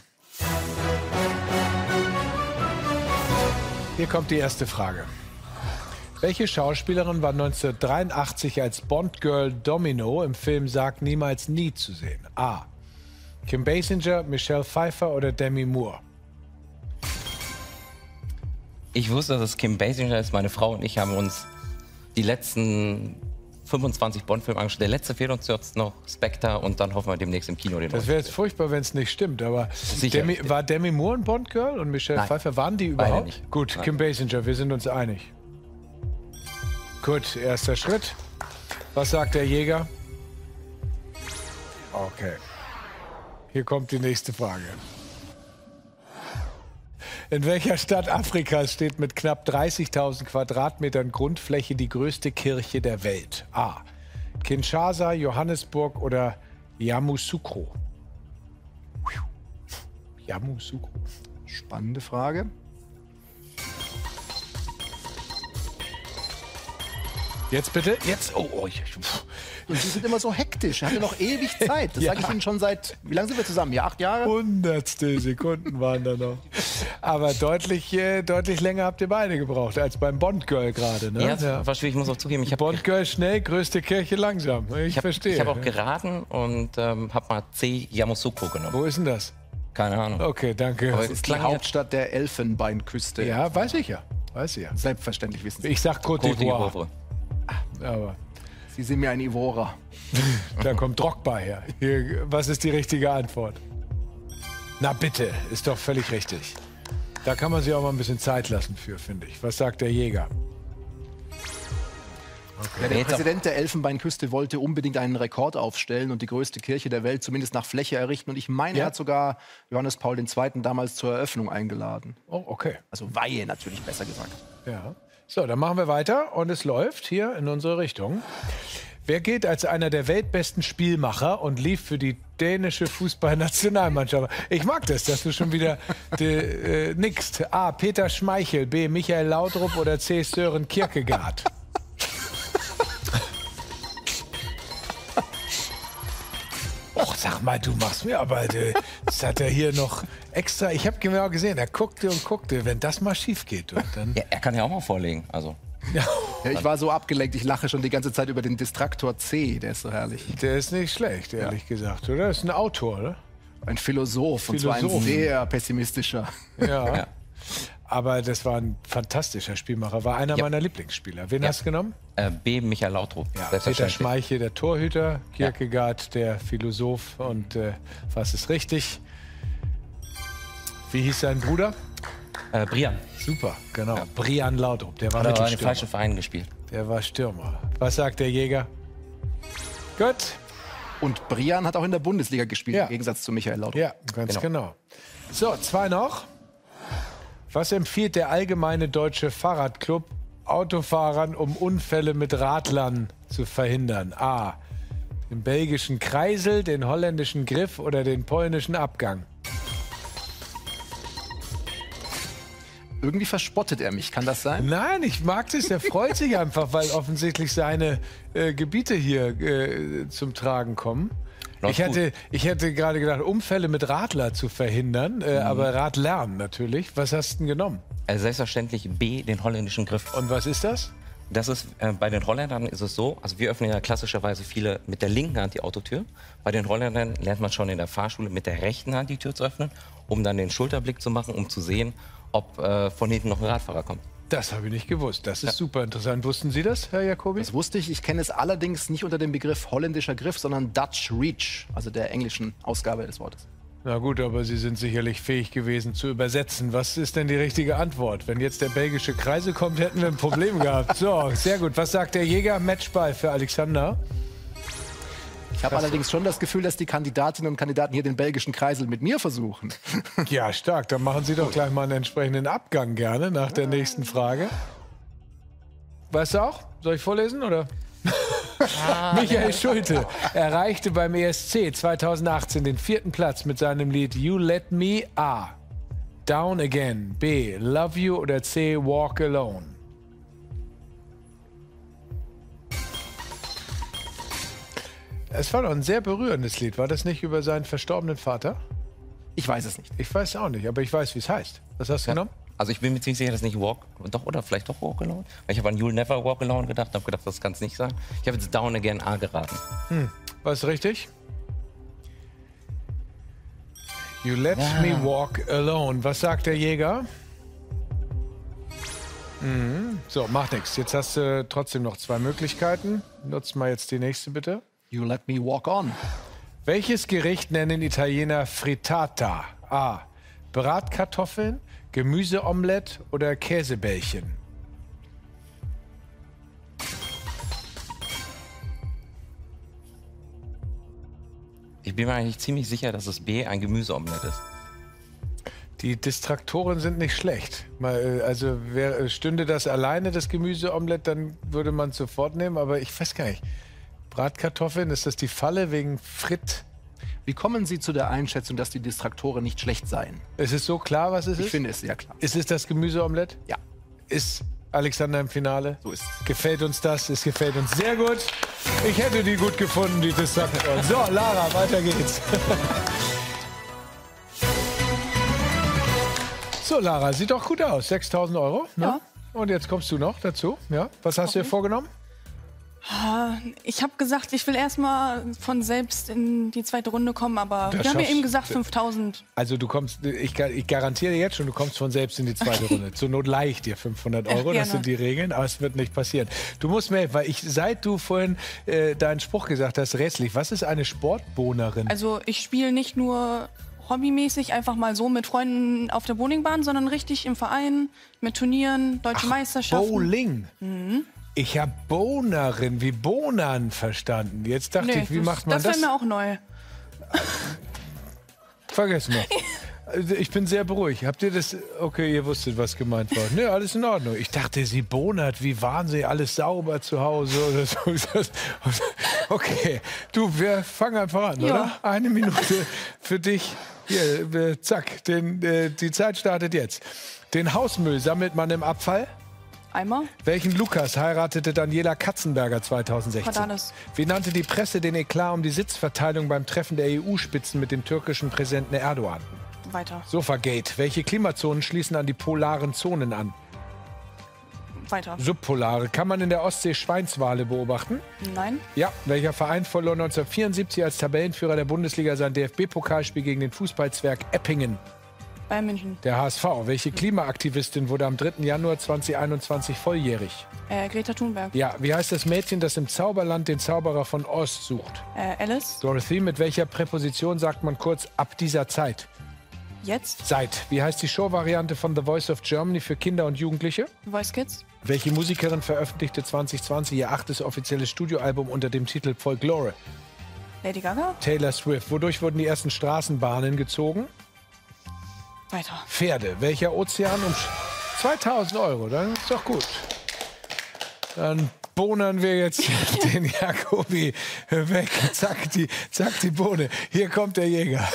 Hier kommt die erste Frage. Welche Schauspielerin war neunzehnhundertdreiundachtzig als Bond-Girl Domino im Film Sag niemals nie zu sehen? A. Kim Basinger, Michelle Pfeiffer oder Demi Moore? Ich wusste, dass es Kim Basinger ist. Meine Frau und ich haben uns die letzten fünfundzwanzig Bond-Filme angeschaut. Der letzte fehlt uns jetzt noch, Spectre, und dann hoffen wir demnächst im Kino den Das wäre jetzt furchtbar, wenn es nicht stimmt, aber Sicher. Demi, war Demi Moore ein Bond-Girl und Michelle Nein. Pfeiffer, waren die Beide überhaupt? nicht. Gut, Nein. Kim Basinger, wir sind uns einig. Gut, erster Schritt. Was sagt der Jäger? Okay. Hier kommt die nächste Frage. In welcher Stadt Afrikas steht mit knapp dreißigtausend Quadratmetern Grundfläche die größte Kirche der Welt? A. Kinshasa, Johannesburg oder Yamoussoukro? Yamoussoukro. Spannende Frage. Jetzt bitte, jetzt. Oh, oh ich, Und Sie sind immer so hektisch. Er hatte noch ewig Zeit. Das Ja. sage ich Ihnen schon seit, wie lange sind wir zusammen? Ja, acht Jahre? Hundertstel Sekunden waren da noch. Aber deutlich, äh, deutlich länger habt ihr beide gebraucht als beim Bond-Girl gerade. Ne? Ja, das war schwierig, ich muss auch zugeben. Ich habe Bond-Girl schnell, größte Kirche langsam. Ich, ich hab, verstehe. ich hab auch geraten und ähm, habe mal C. Yamoussoukro genommen. Wo ist denn das? Keine Ahnung. Okay, danke. Aber Das ist die klang ja- Hauptstadt der Elfenbeinküste. Ja, weiß ich ja. Weiß ich ja. Selbstverständlich wissen Sie. Ich sag Côte Côte d'Ivoire. d'Ivoire. Aber Sie sind mir ein Ivorer. da kommt Drogba her. Hier, was ist die richtige Antwort? Na bitte, ist doch völlig richtig. Da kann man sich auch mal ein bisschen Zeit lassen für, finde ich. Was sagt der Jäger? Ja, der Präsident der Elfenbeinküste wollte unbedingt einen Rekord aufstellen und die größte Kirche der Welt zumindest nach Fläche errichten. Und ich meine, Ja. er hat sogar Johannes Paul der Zweite. damals zur Eröffnung eingeladen. Oh, okay. Also Weihe natürlich, besser gesagt. Ja. So, dann machen wir weiter und es läuft hier in unsere Richtung. Wer gilt als einer der weltbesten Spielmacher und lief für die dänische Fußballnationalmannschaft? Ich mag das, dass du schon wieder de, äh, nickst. A. Peter Schmeichel, B. Michael Laudrup oder C. Søren Kierkegaard? Och, sag mal, du machst mir aber, äh, das hat er hier noch extra, ich habe genau gesehen, er guckte und guckte, wenn das mal schief geht. Und dann, Ja, er kann ja auch mal vorlegen. Also. ja, Ja, ich war so abgelenkt, ich lache schon die ganze Zeit über den Distraktor C, der ist so herrlich. der ist nicht schlecht, ehrlich gesagt, oder? Ist ein Autor, oder? Ein Philosoph, und zwar ein Philosoph. sehr pessimistischer. Ja. Ja. Aber das war ein fantastischer Spielmacher, war einer Ja. meiner Lieblingsspieler. Wen Ja. hast du genommen? Äh, B. Michael Laudrup. Ja, Peter Selbstverständlich. Schmeichel, der Torhüter, Kierkegaard, der Philosoph und äh, was ist richtig? Wie hieß sein Bruder? Äh, Brian. Super, genau. Brian Laudrup, der war Hat aber in den Mittelstürmer. falschen Verein gespielt. Der war Stürmer. Was sagt der Jäger? Gut. Und Brian hat auch in der Bundesliga gespielt, Ja. im Gegensatz zu Michael Laudrup. Ja, ganz genau. Genau. So, zwei noch. Was empfiehlt der Allgemeine Deutsche Fahrradclub Autofahrern, um Unfälle mit Radlern zu verhindern? A. Den belgischen Kreisel, den holländischen Griff oder den polnischen Abgang? Irgendwie verspottet er mich, kann das sein? Nein, ich mag das. Der freut sich einfach, weil offensichtlich seine äh, Gebiete hier äh, zum Tragen kommen. Läuft Ich hätte, ich hätte gerade gedacht, Unfälle mit Radler zu verhindern, äh, aber Radlern natürlich. Was hast du denn genommen? Also selbstverständlich B. Den holländischen Griff. Und was ist das? Das ist, äh, bei den Holländern ist es so, also wir öffnen ja klassischerweise viele mit der linken Hand die Autotür. Bei den Holländern lernt man schon in der Fahrschule mit der rechten Hand die Tür zu öffnen, um dann den Schulterblick zu machen, um zu sehen, ob äh, von hinten noch ein Radfahrer kommt. Das habe ich nicht gewusst. Das ist super interessant. Wussten Sie das, Herr Jacobi? Das wusste ich. Ich kenne es allerdings nicht unter dem Begriff holländischer Griff, sondern Dutch Reach, also der englischen Ausgabe des Wortes. Na gut, aber Sie sind sicherlich fähig gewesen zu übersetzen. Was ist denn die richtige Antwort? Wenn jetzt der belgische Kreisel kommt, hätten wir ein Problem gehabt. So, sehr gut. Was sagt der Jäger? Matchball für Alexander. Ich habe allerdings schon das Gefühl, dass die Kandidatinnen und Kandidaten hier den belgischen Kreisel mit mir versuchen. Ja, stark. Dann machen Sie doch gleich mal einen entsprechenden Abgang gerne nach der nächsten Frage. Weißt du auch? Soll ich vorlesen, oder? Michael Schulte erreichte beim E S C zweitausendachtzehn den vierten Platz mit seinem Lied You Let Me. A. Down Again. B. Love You oder C. Walk Alone. Es war doch ein sehr berührendes Lied. War das nicht über seinen verstorbenen Vater? Ich weiß es nicht. Ich weiß auch nicht, aber ich weiß, wie es heißt. Was hast du genommen? Also ich bin mir ziemlich sicher, dass nicht Walk, doch oder vielleicht doch Walk Alone. Weil ich habe an You'll Never Walk Alone gedacht, habe gedacht, das kann es nicht sein. Ich habe jetzt Down Again A geraten. Was ist richtig? You let me walk alone. Was sagt der Jäger? Mhm. So, macht nichts. Jetzt hast du trotzdem noch zwei Möglichkeiten. Nutzt mal jetzt die nächste, bitte. You let me walk on. Welches Gericht nennen Italiener Frittata? A. Bratkartoffeln, Gemüseomelett oder Käsebällchen? Ich bin mir eigentlich ziemlich sicher, dass es B ein Gemüseomelett ist. Die Distraktoren sind nicht schlecht. Mal, äh, Also wär, stünde das alleine, das Gemüseomelett, dann würde man es sofort nehmen. Aber ich weiß gar nicht. Bratkartoffeln, ist das die Falle wegen Fritt? Wie kommen Sie zu der Einschätzung, dass die Distraktoren nicht schlecht seien? Ist es so klar, was es Ich ist? finde es sehr klar. Ist es das Gemüseomelett? Ja, Ist Alexander im Finale? so ist es. Gefällt uns das? Es gefällt uns sehr gut. Ich hätte die gut gefunden, die Distraktoren. So, Lara, weiter geht's. So, Lara, sieht doch gut aus. sechstausend Euro. Ne? Ja. Und jetzt kommst du noch dazu. Ja. Was hast du dir vorgenommen? Ich habe gesagt, ich will erstmal von selbst in die zweite Runde kommen, aber Das wir haben ja schaffst- eben gesagt fünftausend. Also du kommst, ich, gar- ich garantiere dir jetzt schon, du kommst von selbst in die zweite Runde. Zur Not leih ich dir fünfhundert Euro, Ja, das gerne. sind die Regeln, aber es wird nicht passieren. Du musst mir, weil ich, seit du vorhin äh, deinen Spruch gesagt hast, restlich, was ist eine Sportbohnerin? Also ich spiele nicht nur hobbymäßig einfach mal so mit Freunden auf der Bowlingbahn, sondern richtig im Verein, mit Turnieren, deutsche Meisterschaften. Bowling. Ich habe Bohnerin wie Bohnen verstanden. Jetzt dachte Nee, ich, wie das, macht man das? das? Das wäre mir auch neu. Vergessen wir. Also ich bin sehr beruhigt. Habt ihr das? Okay, ihr wusstet, was gemeint war. Ne, alles in Ordnung. Ich dachte, sie bonert. Wie waren sie? Alles sauber zu Hause oder so. Okay, du, wir fangen einfach an, Ja. oder? Eine Minute für dich. Hier, äh, zack, den, äh, die Zeit startet jetzt. Den Hausmüll sammelt man im Abfall. Eimer? Welchen Lukas heiratete Daniela Katzenberger zweitausendsechzehn? Cordalis. Wie nannte die Presse den Eklat um die Sitzverteilung beim Treffen der E U-Spitzen mit dem türkischen Präsidenten Erdogan? Weiter. Sofagate. Welche Klimazonen schließen an die polaren Zonen an? Weiter. Subpolare. Kann man in der Ostsee Schweinswale beobachten? Nein. Ja. Welcher Verein verlor neunzehnhundertvierundsiebzig als Tabellenführer der Bundesliga sein D F B-Pokalspiel gegen den Fußballzwerg Eppingen? Bayern München. Der H S V. Welche Klimaaktivistin wurde am dritten Januar zweitausendeinundzwanzig volljährig? Äh, Greta Thunberg. Ja. Wie heißt das Mädchen, das im Zauberland den Zauberer von Oz sucht? Äh, Alice. Dorothy. Mit welcher Präposition sagt man kurz ab dieser Zeit? Jetzt. Seit. Wie heißt die Showvariante von The Voice of Germany für Kinder und Jugendliche? Voice Kids. Welche Musikerin veröffentlichte zwanzig zwanzig ihr achtes offizielles Studioalbum unter dem Titel Folklore? Lady Gaga. Taylor Swift. Wodurch wurden die ersten Straßenbahnen gezogen? Weiter. Pferde. Welcher Ozean um zweitausend Euro? Dann ist doch gut. Dann bohnern wir jetzt den Jacobi weg. Zack, die, zack, die Bohne. Hier kommt der Jäger.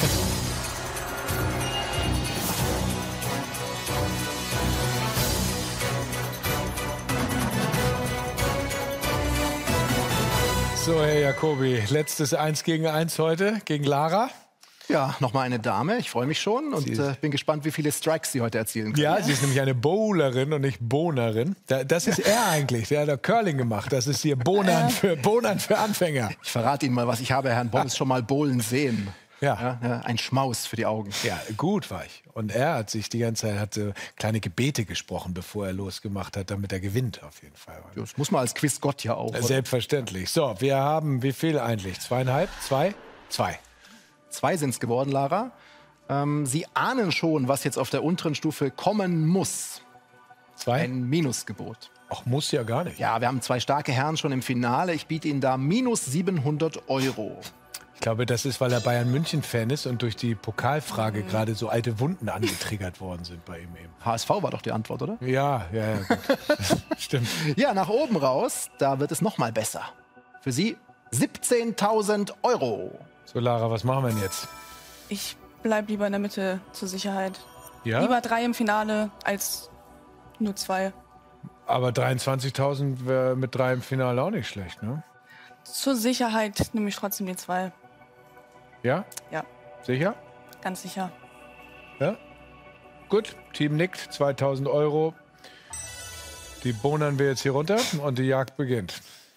So, Herr Jacobi, letztes eins gegen eins heute gegen Lara. Ja, nochmal eine Dame. Ich freue mich schon und äh, bin gespannt, wie viele Strikes sie heute erzielen kann. Ja, sie ist nämlich eine Bowlerin und nicht Bohnerin. Da, das ist er eigentlich. Der hat doch Curling gemacht. Das ist hier Bohnern für, Bohnern für Anfänger. Ich verrate Ihnen mal was. Ich habe Herrn Bommes schon mal bowlen sehen. Ja. Ja, ja, ein Schmaus für die Augen. Ja, gut war ich. Und er hat sich die ganze Zeit hatte kleine Gebete gesprochen, bevor er losgemacht hat, damit er gewinnt auf jeden Fall. Das muss man als Quizgott ja auch. Oder? Selbstverständlich. So, wir haben wie viel eigentlich? Zweieinhalb? Zwei? Zwei. Zwei sind es geworden, Lara. Ähm, Sie ahnen schon, was jetzt auf der unteren Stufe kommen muss. Zwei? Ein Minusgebot. Ach, muss ja gar nicht. Ja, wir haben zwei starke Herren schon im Finale. Ich biete Ihnen da minus siebenhundert Euro. Ich glaube, das ist, weil er Bayern München-Fan ist und durch die Pokalfrage Mhm. gerade so alte Wunden angetriggert worden sind bei ihm eben. H S V war doch die Antwort, oder? Ja, ja, ja. Gut. Stimmt. Ja, nach oben raus, da wird es noch mal besser. Für Sie siebzehntausend Euro. So, Lara, was machen wir denn jetzt? Ich bleib lieber in der Mitte zur Sicherheit. Ja? Lieber drei im Finale als nur zwei. Aber dreiundzwanzigtausend wäre mit drei im Finale auch nicht schlecht, ne? Zur Sicherheit nehme ich trotzdem die zwei. Ja? Ja, Sicher? ganz sicher. Ja? Gut, Team nickt, zweitausend Euro. Die bohnern wir jetzt hier runter und die Jagd beginnt.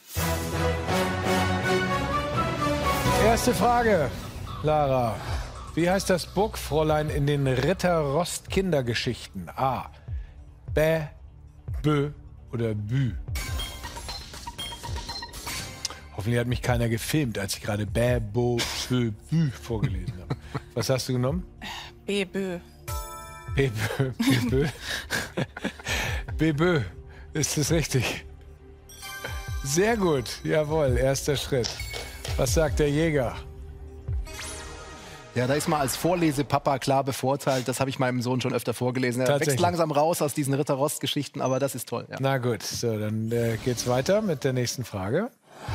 Erste Frage, Lara. Wie heißt das Burgfräulein in den Ritter-Rost-Kindergeschichten? A. Bä, Bö oder Bü? Hoffentlich hat mich keiner gefilmt, als ich gerade Bä, Bo, Bö, Bü vorgelesen habe. Was hast du genommen? B, Bö. Bebö. Bebö. Bebö. Ist das richtig? Sehr gut. Jawohl, erster Schritt. Was sagt der Jäger? Ja, da ist man als Vorlesepapa klar bevorteilt. Das habe ich meinem Sohn schon öfter vorgelesen. Er Tatsächlich. wächst langsam raus aus diesen Ritter-Rost-Geschichten, aber das ist toll. Ja. Na gut, so, dann äh, geht's weiter mit der nächsten Frage.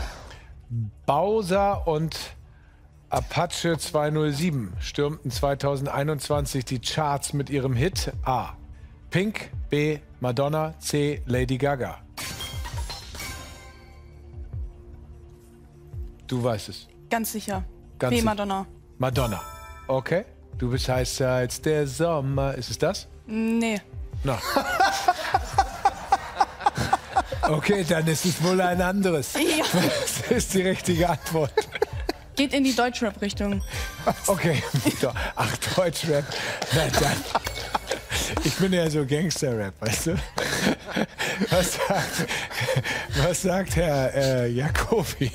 Bowser und Apache zweihundertsieben stürmten zweitausendeinundzwanzig die Charts mit ihrem Hit A. Pink, B. Madonna, C. Lady Gaga. Du weißt es. Ganz sicher. Ganz B, sicher. Madonna. Madonna. Okay. Du bist heißer als der Sommer. Ist es das? Nee. Na. Okay, dann ist es wohl ein anderes. Ja. Das ist die richtige Antwort. Geht in die Deutschrap-Richtung. Okay. Ach, Deutschrap. Na dann. Ich bin ja so Gangster-Rap, weißt du? Was sagt, was sagt Herr äh, Jacobi?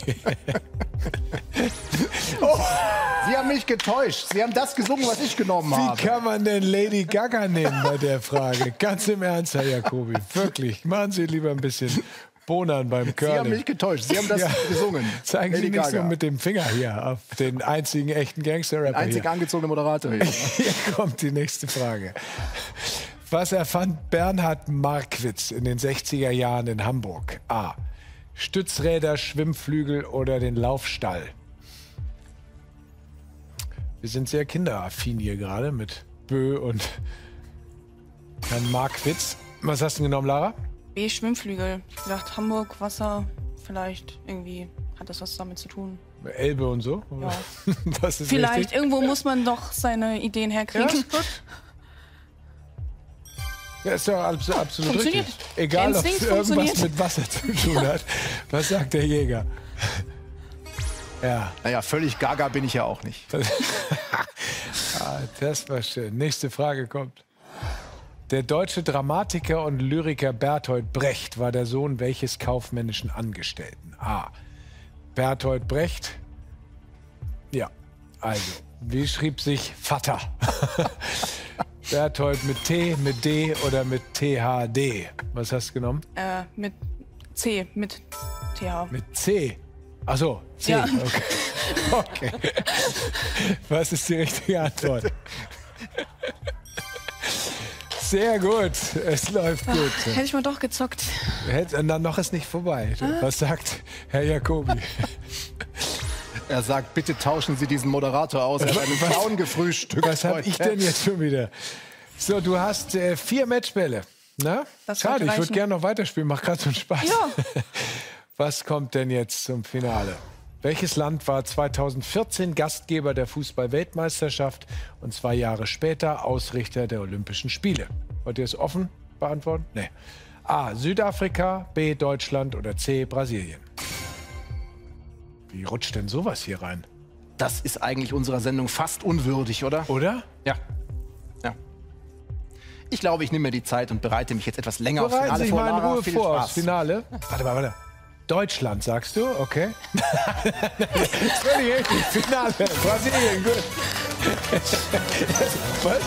Oh, Sie haben mich getäuscht. Sie haben das gesungen, was ich genommen Wie habe. kann man denn Lady Gaga nehmen bei der Frage? Ganz im Ernst, Herr Jacobi. Wirklich. Machen Sie lieber ein bisschen Bonern beim Curling. Sie haben mich getäuscht. Sie haben das Ja. gesungen. Zeigen Sie Lady nicht so Gaga. mit dem Finger hier auf den einzigen echten Gangster-Rapper Einzig hier. angezogene Moderator hier. Hier kommt die nächste Frage. Was erfand Bernhard Markwitz in den sechziger Jahren in Hamburg? A. Stützräder, Schwimmflügel oder den Laufstall? Wir sind sehr kinderaffin hier gerade mit Bö und Herrn Markwitz. Was hast du genommen, Lara? B, Schwimmflügel. Ich gedacht, Hamburg, Wasser, vielleicht irgendwie hat das was damit zu tun. Elbe und so? Ja. Das ist Vielleicht, richtig. irgendwo muss man doch seine Ideen Ja, herkriegen. ist gut. Ja, ist doch abs- absolut Funktioniert. richtig. Egal, ob es Instincts irgendwas funktioniert. mit Wasser zu tun hat. Was sagt der Jäger? Ja, Naja, völlig gaga bin ich ja auch nicht. ah, das war schön. Nächste Frage kommt. Der deutsche Dramatiker und Lyriker Bertolt Brecht war der Sohn welches kaufmännischen Angestellten? A. Bertolt Brecht. Ja, also, wie schrieb sich Vater? Bertolt mit T, mit D oder mit T H D? Was hast du genommen? Äh, mit C, mit T H. Mit C. Ach so, C. Ja. Okay. Okay. Was ist die richtige Antwort? Sehr gut. Es läuft gut. Hätte ich mal doch gezockt. Hätt- Und dann noch ist nicht vorbei. Was sagt Herr Jacobi? Er sagt, bitte tauschen Sie diesen Moderator aus. Er hat einen Clown gefrühstückt. Was habe heute. ich denn jetzt schon wieder? So, du hast äh, vier Matchbälle. Na? Das Schade, sollte ich würde reichen. gerne noch weiterspielen. Macht gerade so einen Spaß. Ja. Was kommt denn jetzt zum Finale? Welches Land war zweitausendvierzehn Gastgeber der Fußball-Weltmeisterschaft und zwei Jahre später Ausrichter der Olympischen Spiele? Wollt ihr es offen beantworten? Nee. A. Südafrika, B. Deutschland oder C. Brasilien? Wie rutscht denn sowas hier rein? Das ist eigentlich unserer Sendung fast unwürdig, oder? Oder? Ja. Ja. Ich glaube, ich nehme mir die Zeit und bereite mich jetzt etwas länger aufs Bereiten Finale Sie sich vor. mal in Lara, Ruhe viel vor Spaß. aufs Finale. Warte mal, warte. Deutschland, sagst du? Okay. Völlig richtig. Finale. Brasilien, gut. Was?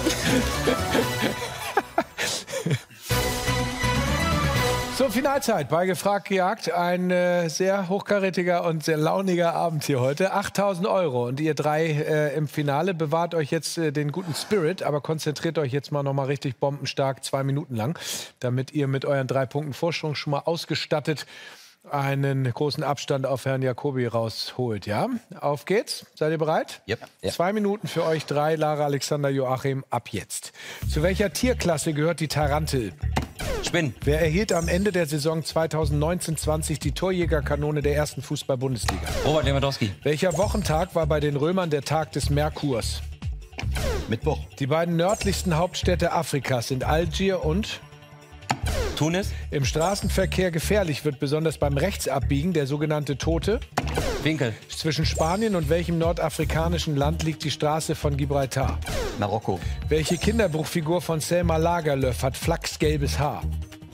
So, Finalzeit bei Gefragt gejagt. Ein äh, sehr hochkarätiger und sehr launiger Abend hier heute. achttausend Euro. Und ihr drei äh, im Finale bewahrt euch jetzt äh, den guten Spirit, aber konzentriert euch jetzt mal noch mal richtig bombenstark, zwei Minuten lang, damit ihr mit euren drei Punkten Vorsprung schon mal ausgestattet einen großen Abstand auf Herrn Jacobi rausholt. Ja, auf geht's. Seid ihr bereit? Yep. Ja. Zwei Minuten für euch drei, Lara, Alexander, Joachim, ab jetzt. Zu welcher Tierklasse gehört die Tarantel? Spinnen. Wer erhielt am Ende der Saison zweitausendneunzehn zwanzig die Torjägerkanone der ersten Fußball-Bundesliga? Robert Lewandowski. Welcher Wochentag war bei den Römern der Tag des Merkurs? Mittwoch. Die beiden nördlichsten Hauptstädte Afrikas sind Algier und... Tunis. Im Straßenverkehr gefährlich wird besonders beim Rechtsabbiegen der sogenannte Tote. Winkel. Zwischen Spanien und welchem nordafrikanischen Land liegt die Straße von Gibraltar? Marokko. Welche Kinderbuchfigur von Selma Lagerlöf hat flachsgelbes Haar?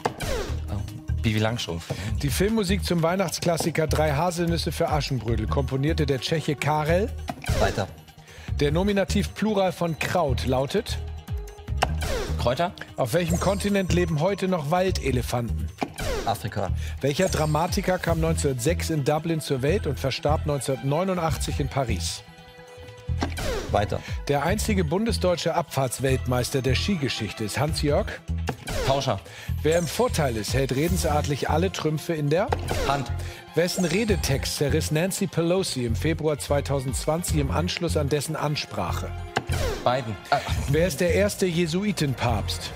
Bibi Langstrumpf. Die Filmmusik zum Weihnachtsklassiker Drei Haselnüsse für Aschenbrödel komponierte der Tscheche Karel. Weiter. Der Nominativ Plural von Kraut lautet: Kräuter. Auf welchem Kontinent leben heute noch Waldelefanten? Afrika. Welcher Dramatiker kam neunzehnhundertsechs in Dublin zur Welt und verstarb neunzehnhundertneunundachtzig in Paris? Weiter. Der einzige bundesdeutsche Abfahrtsweltmeister der Skigeschichte ist Hans-Jörg. Tauscher. Wer im Vorteil ist, hält redensartlich alle Trümpfe in der Hand. Wessen Redetext zerriss Nancy Pelosi im Februar zweitausendzwanzig im Anschluss an dessen Ansprache? Biden. Äh, Wer ist der erste Jesuitenpapst?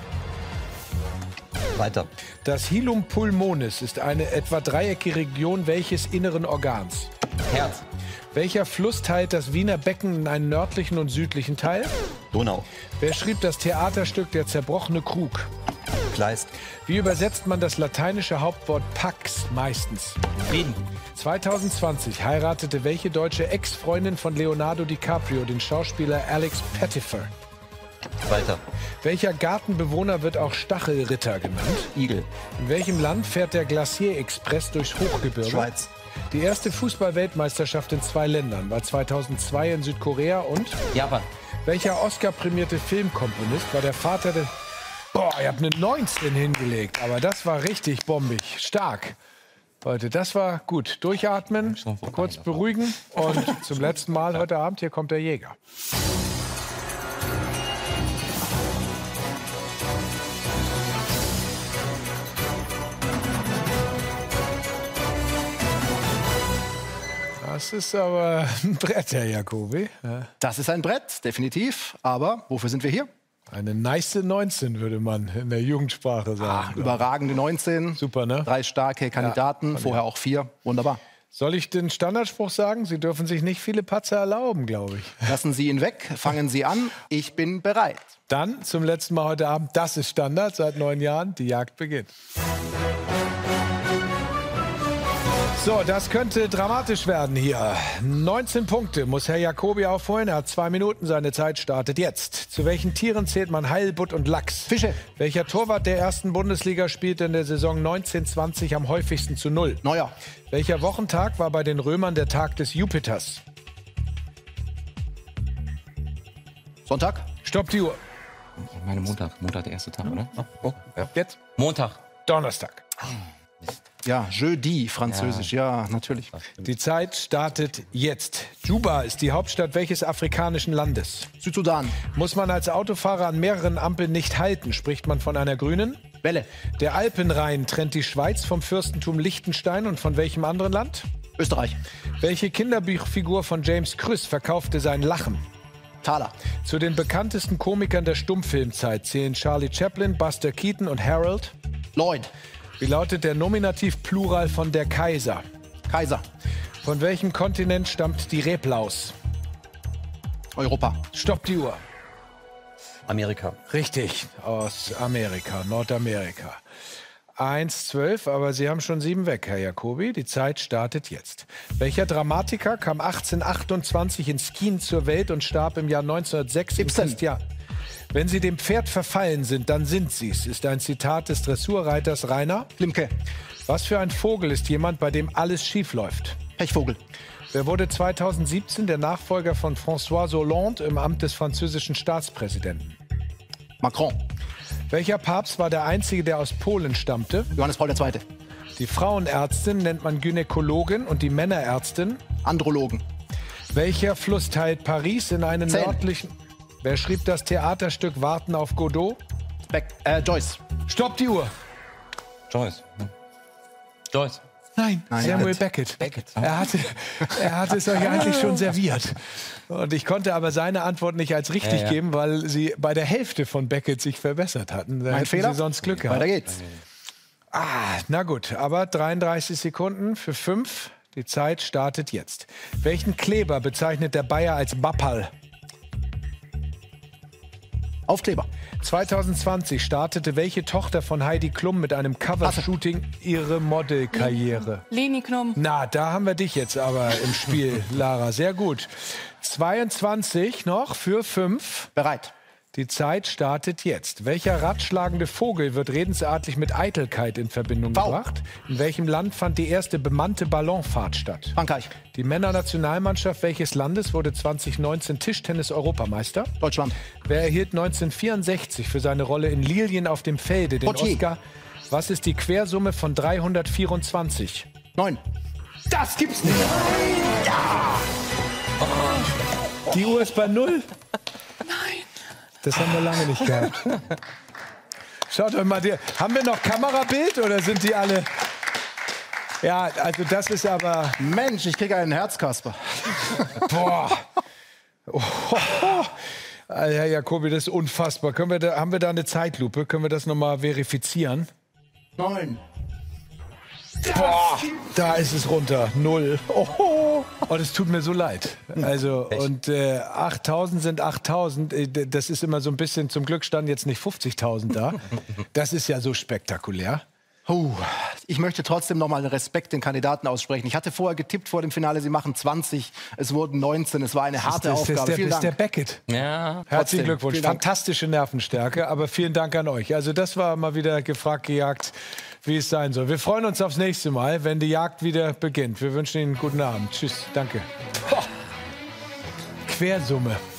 Weiter. Das Hilum pulmonis ist eine etwa dreieckige Region welches inneren Organs? Herz. Welcher Fluss teilt das Wiener Becken in einen nördlichen und südlichen Teil? Donau. Wer schrieb das Theaterstück Der zerbrochene Krug? Kleist. Wie übersetzt man das lateinische Hauptwort Pax meistens? Frieden. zweitausendzwanzig heiratete welche deutsche Ex-Freundin von Leonardo DiCaprio den Schauspieler Alex Pettyfer? Weiter. Welcher Gartenbewohner wird auch Stachelritter genannt? Igel. In welchem Land fährt der Glacier-Express durchs Hochgebirge? Schweiz. Die erste Fußball-Weltmeisterschaft in zwei Ländern war zweitausendzwei in Südkorea und... Japan. Welcher Oscar-prämierte Filmkomponist war der Vater des... Boah, ihr habt eine neunzehn hingelegt, aber das war richtig bombig. Stark. Leute, das war gut. Durchatmen, kurz beruhigen und zum letzten Mal heute Abend, hier kommt der Jäger. Das ist aber ein Brett, Herr Jacobi. Ja. Das ist ein Brett, definitiv. Aber wofür sind wir hier? Eine nice neunzehn, würde man in der Jugendsprache sagen. Ah, überragende neunzehn. Super, ne? Drei starke Kandidaten, ja, vorher auch vier. Wunderbar. Soll ich den Standardspruch sagen? Sie dürfen sich nicht viele Patzer erlauben, glaube ich. Lassen Sie ihn weg, fangen Sie an. Ich bin bereit. Dann zum letzten Mal heute Abend. Das ist Standard seit neun Jahren. Die Jagd beginnt. So, das könnte dramatisch werden hier. neunzehn Punkte muss Herr Jacobi aufholen. Er hat zwei Minuten. Seine Zeit startet jetzt. Zu welchen Tieren zählt man Heilbutt und Lachs? Fische. Welcher Torwart der ersten Bundesliga spielte in der Saison neunzehn zwanzig am häufigsten zu Null? Neuer. Welcher Wochentag war bei den Römern der Tag des Jupiters? Sonntag. Stopp die Uhr. Ich meine Montag. Montag der erste Tag, oder? Oh, oh, ja. Jetzt? Montag. Donnerstag. Ja, jeudi, französisch, ja. ja, natürlich. Die Zeit startet jetzt. Juba ist die Hauptstadt welches afrikanischen Landes? Südsudan. Muss man als Autofahrer an mehreren Ampeln nicht halten, spricht man von einer grünen? Welle. Der Alpenrhein trennt die Schweiz vom Fürstentum Liechtenstein und von welchem anderen Land? Österreich. Welche Kinderbuchfigur von James Krüss verkaufte sein Lachen? Thaler. Zu den bekanntesten Komikern der Stummfilmzeit zählen Charlie Chaplin, Buster Keaton und Harold? Lloyd. Wie lautet der Nominativ-Plural von der Kaiser? Kaiser. Von welchem Kontinent stammt die Reblaus? Europa. Stopp die Uhr. Amerika. Richtig, aus Amerika, Nordamerika. eins zwölf, aber Sie haben schon sieben weg, Herr Jacobi. Die Zeit startet jetzt. Welcher Dramatiker kam achtzehnhundertachtundzwanzig in Skien zur Welt und starb im Jahr neunzehnhundertsechs in Christian? Wenn Sie dem Pferd verfallen sind, dann sind Sie's, ist ein Zitat des Dressurreiters Rainer Klimke. Was für ein Vogel ist jemand, bei dem alles schief läuft? Pechvogel. Wer wurde zweitausendsiebzehn der Nachfolger von François Hollande im Amt des französischen Staatspräsidenten? Macron. Welcher Papst war der einzige, der aus Polen stammte? Johannes Paul der Zweite. Die Frauenärztin nennt man Gynäkologin und die Männerärztin? Andrologen. Welcher Fluss teilt Paris in einen Seine. nördlichen... Wer schrieb das Theaterstück Warten auf Godot? Beck, äh, Joyce. Stopp die Uhr. Joyce. Joyce. Nein, Nein, Samuel Beckett. Beckett. Er hatte, er hatte es euch eigentlich schon serviert. Und ich konnte aber seine Antwort nicht als richtig Ja, ja. geben, weil sie bei der Hälfte von Beckett sich verbessert hatten. Da Mein hätten Fehler. sie sonst Glück gehabt. Weiter geht's. Ah, na gut, aber dreiunddreißig Sekunden für fünf. Die Zeit startet jetzt. Welchen Kleber bezeichnet der Bayer als Bappal? Aufkleber. zweitausendzwanzig startete welche Tochter von Heidi Klum mit einem Covershooting ihre Modelkarriere? Leni Klum. Na, da haben wir dich jetzt aber im Spiel, Lara. Sehr gut. zweiundzwanzig noch für fünf. Bereit. Die Zeit startet jetzt. Welcher ratschlagende Vogel wird redensartlich mit Eitelkeit in Verbindung V. gebracht? In welchem Land fand die erste bemannte Ballonfahrt statt? Frankreich. Die Männernationalmannschaft welches Landes wurde zweitausendneunzehn Tischtennis-Europameister? Deutschland. Wer erhielt neunzehnhundertvierundsechzig für seine Rolle in Lilien auf dem Felde den Portier. Oscar? Was ist die Quersumme von dreihundertvierundzwanzig? Neun. Das gibt's nicht. Ja! Die Uhr ist bei null. Nein. Das haben wir lange nicht gehabt. Schaut euch mal, die, haben wir noch Kamerabild oder sind die alle... Ja, also das ist aber... Mensch, ich kriege einen Herzkasper. Boah. Oh, oh, oh. Herr Jacobi, das ist unfassbar. Können wir da, haben wir da eine Zeitlupe? Können wir das nochmal verifizieren? Neun. Boah, da ist es runter. Null. Oh, oh, das tut mir so leid. Also, und äh, achttausend sind achttausend. Äh, Das ist immer so ein bisschen, zum Glück standen jetzt nicht fünfzigtausend da. Das ist ja so spektakulär. Huh. Ich möchte trotzdem noch mal Respekt den Kandidaten aussprechen. Ich hatte vorher getippt vor dem Finale, sie machen zwanzig. Es wurden neunzehn. Es war eine harte das, das, Aufgabe. das, der, Vielen das ist der Dank. Beckett. Ja. Herzlichen Trotzdem, Glückwunsch. vielen Dank. Fantastische Nervenstärke. Aber vielen Dank an euch. Also das war mal wieder gefragt, gejagt, wie es sein soll. Wir freuen uns aufs nächste Mal, wenn die Jagd wieder beginnt. Wir wünschen Ihnen einen guten Abend. Tschüss. Danke. Quersumme.